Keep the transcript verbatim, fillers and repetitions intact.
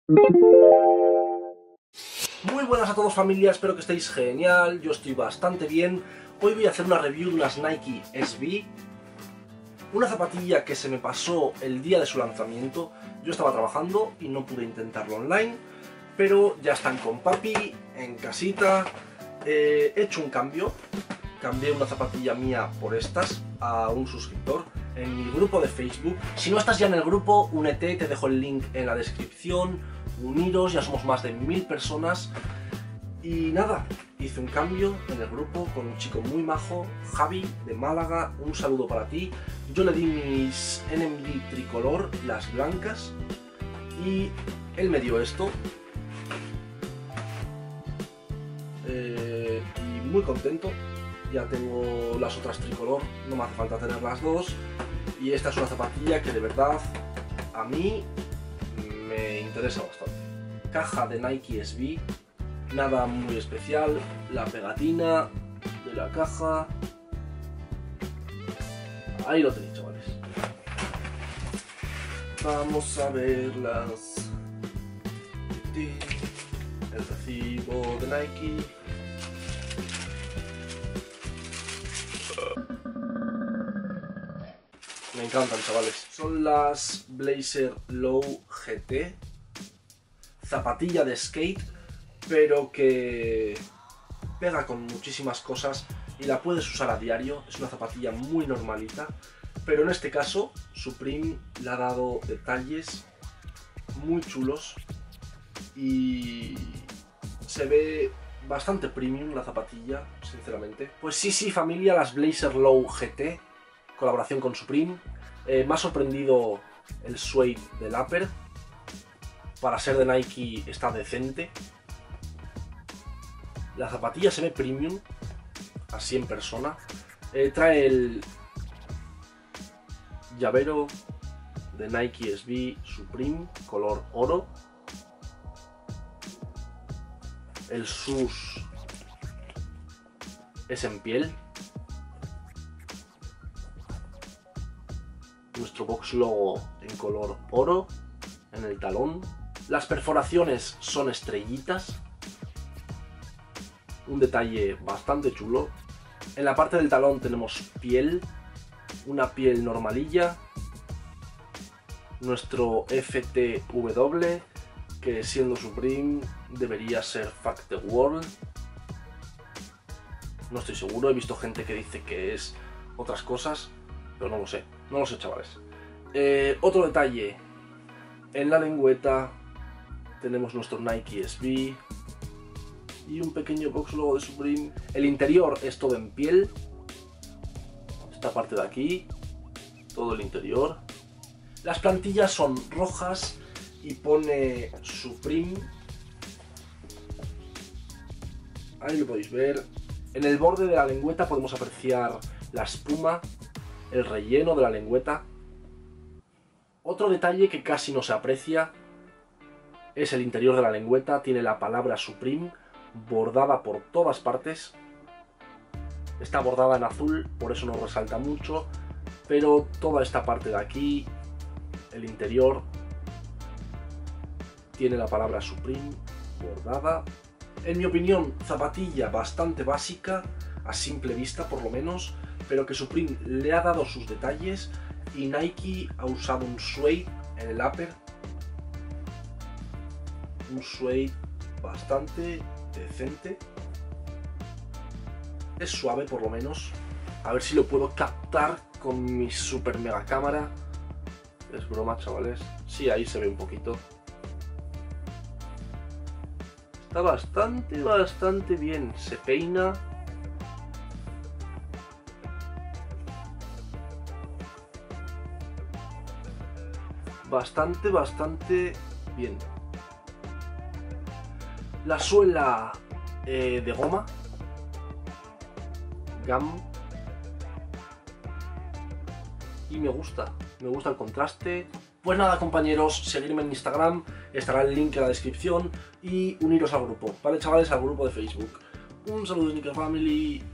Muy buenas a todos, familia, espero que estéis genial, yo estoy bastante bien. Hoy voy a hacer una review de unas Nike S B, una zapatilla que se me pasó el día de su lanzamiento. Yo estaba trabajando y no pude intentarlo online, pero ya están con papi, en casita. Eh, he hecho un cambio, cambié una zapatilla mía por estas a un suscriptor en mi grupo de Facebook. Si no estás ya en el grupo, únete, te dejo el link en la descripción. Uniros, ya somos más de mil personas. Y nada, hice un cambio en el grupo con un chico muy majo, Javi, de Málaga. Un saludo para ti. Yo le di mis N M D tricolor, las blancas, y él me dio esto. Eh, y muy contento. Ya tengo las otras tricolor, no me hace falta tener las dos. Y esta es una zapatilla que de verdad a mí me interesa bastante. Caja de Nike S B, nada muy especial. La pegatina de la caja. Ahí lo tenéis, chavales. Vamos a ver las... el recibo de Nike. Me encantan, chavales. Son las Blazer Low G T. Zapatilla de skate, pero que pega con muchísimas cosas y la puedes usar a diario. Es una zapatilla muy normalita, pero en este caso Supreme le ha dado detalles muy chulos y se ve bastante premium la zapatilla, sinceramente. Pues sí, sí, familia, las Blazer Low G T, colaboración con Supreme. Eh, me ha sorprendido el suede del upper. Para ser de Nike está decente. La zapatilla se ve premium, así en persona. Eh, trae el llavero de Nike S B Supreme, color oro. El sus es en piel. Nuestro box logo en color oro en el talón. Las perforaciones son estrellitas, un detalle bastante chulo. En la parte del talón tenemos piel, una piel normalilla. Nuestro F T W, que siendo Supreme debería ser Fuck the World. No estoy seguro, he visto gente que dice que es otras cosas, pero no lo sé, no lo sé, chavales. Eh, otro detalle, en la lengüeta tenemos nuestro Nike S B y un pequeño box logo de Supreme. El interior es todo en piel, esta parte de aquí, todo el interior. Las plantillas son rojas y pone Supreme, ahí lo podéis ver. En el borde de la lengüeta podemos apreciar la espuma, el relleno de la lengüeta. Otro detalle que casi no se aprecia es el interior de la lengüeta. Tiene la palabra Supreme bordada por todas partes. Está bordada en azul, por eso no resalta mucho, pero toda esta parte de aquí, el interior, tiene la palabra Supreme bordada. En mi opinión, zapatilla bastante básica, a simple vista por lo menos, pero que Supreme le ha dado sus detalles y Nike ha usado un suede en el upper. Un suede bastante decente. Es suave por lo menos. A ver si lo puedo captar con mi super mega cámara. Es broma, chavales. Sí, ahí se ve un poquito. Está bastante, bastante bien. Se peina. Bastante, bastante bien. La suela eh, de goma, gam, y me gusta, me gusta el contraste. Pues nada, compañeros, seguirme en Instagram, estará el link en la descripción y uniros al grupo, ¿vale, chavales? Al grupo de Facebook. Un saludo, Sneaker Family.